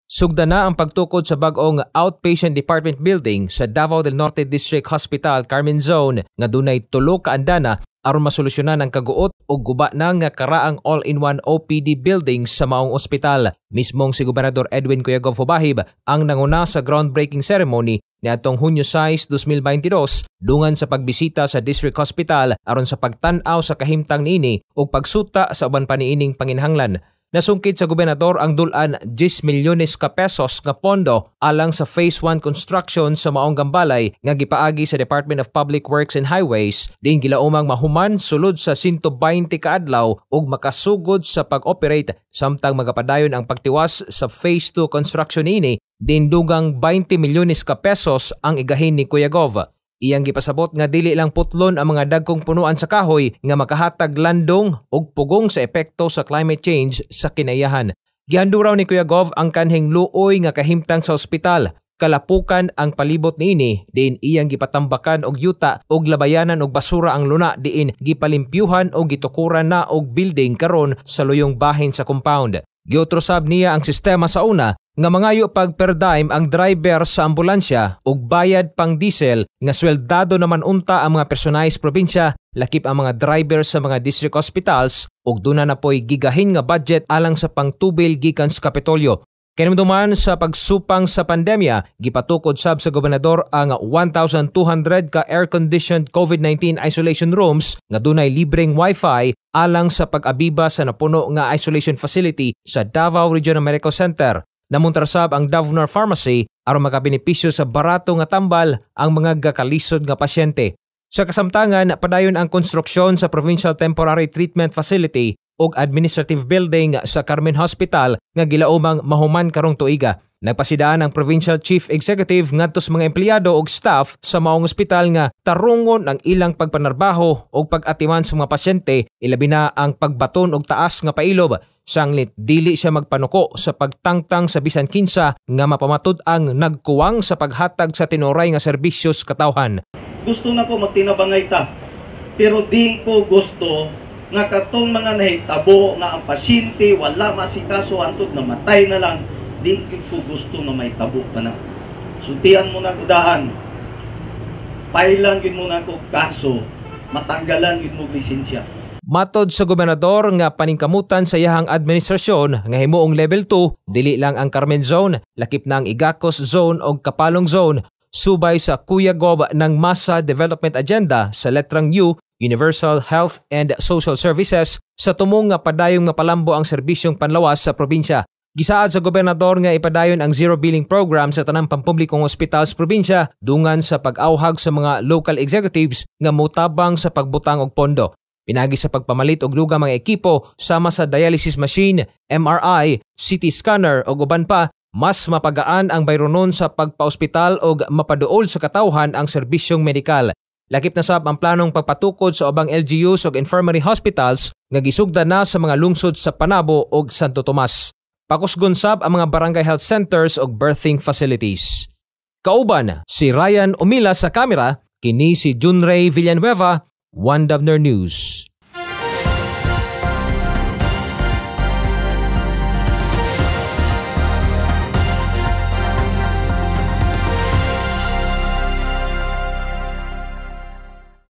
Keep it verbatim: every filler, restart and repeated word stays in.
Sugda na ang pagtukod sa bag-ong outpatient department building sa Davao del Norte District Hospital Carmen Zone nga dunay tulo ka andana aron masolusyonan ang kaguot ug guba na nga karaang all-in-one O P D building sa maong ospital. Mismong si Gobernador Edwin Cuyagov Hubahib ang nanguna sa groundbreaking ceremony niadtong Hunyo sais, two thousand twenty-two dungan sa pagbisita sa District Hospital aron sa pagtan-aw sa kahimtang niini ug pagsuta sa uban pa niining panginhanglan. Nasungkit sa gobernador ang dulan ten milyones ka pesos nga pondo alang sa Phase one construction sa maong Gambalay nga gipaagi sa Department of Public Works and Highways din gilaumang mahuman sulod sa one hundred twenty ka adlaw ug makasugod sa pag-operate samtang magapadayon ang pagtiwas sa Phase two construction ini din dugang twenty milyones ka pesos ang igahin ni Cuyagov. Iyang gipasabot nga dili lang putlon ang mga dagkong punuan sa kahoy nga makahatag landong ug pugong sa epekto sa climate change sa kinayahan. Gihanduraw ni Cuyagov ang kanhing luoy nga kahimtang sa ospital. Kalapukan ang palibot niini diin iyang gipatambakan og yuta ug labayanan og basura ang luna diin gipalimpyuhan og gitukuran na og building karon sa luyong bahin sa compound. Giutrosab niya ang sistema sa una nga mangayo pag per dime ang driver sa ambulansya ug bayad pang diesel nga sweldado naman unta ang mga personahe sa probinsya lakip ang mga driver sa mga district hospitals ug duna na po'y gigahin nga budget alang sa pangtubil gikan sa Kapitolyo. Kinamduman sa pagsupang sa pandemya, gipatukod sab sa gobernador ang one thousand two hundred ka air-conditioned COVID nineteen isolation rooms nga dunay libreng wifi alang sa pag-abiba sa napuno nga isolation facility sa Davao Regional Medical Center. Namuntarsab ang Davnor Pharmacy aron makabenepisyo sa barato nga tambal ang mga gakalisod nga pasyente. Sa kasamtangan, padayon ang konstruksyon sa Provincial Temporary Treatment Facility ug administrative building sa Carmen Hospital nga gilaumang mahuman karong tuiga. Nagpasidaan ang Provincial Chief Executive ngadto sa mga empleyado ug staff sa maong ospital nga tarungon ang ilang pagpanarbaho ug pag-atiman sa mga pasyente, ilabi na ang pagbaton og taas nga pailob. Sanglit dili siya magpanuko sa pagtangtang sa bisan kinsa nga mapamatud ang nagkuwang sa paghatag sa tinuray nga serbisyo sa katawhan. Gusto na ko magtinabangay ta, pero di ko gusto nga katong mga nahitabo nga ang pasyente wala masikaso antod namatay na lang, di ko gusto na may tabo pa na. Sutian mo na ko daan, pailan gid mo na ko kaso, matanggalan gid mo lisensya. Matod sa gobernador nga paningkamutan sa iyahang administrasyon nga himuong level two, dili lang ang Carmen Zone, lakip na ang Igacos Zone o Kapalong Zone, subay sa Cuyagov ng Masa Development Agenda sa letrang U, Universal Health and Social Services, sa tumong nga padayong mapalambo ang serbisyong panlawas sa probinsya. Gisaad sa gobernador nga ipadayon ang zero billing program sa tanang pampublikong ospital sa probinsya dungan sa pag-awhag sa mga local executives nga motabang sa pagbutang og pondo. Pinagi sa pagpamalit og dugang mga ekipo sama sa dialysis machine, M R I, C T scanner ug uban pa, mas mapagaan ang bayronon sa pagpaospital ug mapaduol sa katawhan ang serbisyong medikal. Lakip na sab ang planong pagpatukod sa ubang L G Us ug infirmary hospitals nga gisugda na sa mga lungsod sa Panabo ug Santo Tomas. Pakusgon sab ang mga barangay health centers ug birthing facilities. Kauban si Ryan Umila sa kamera, kini si Junray Villanueva, One Davner News.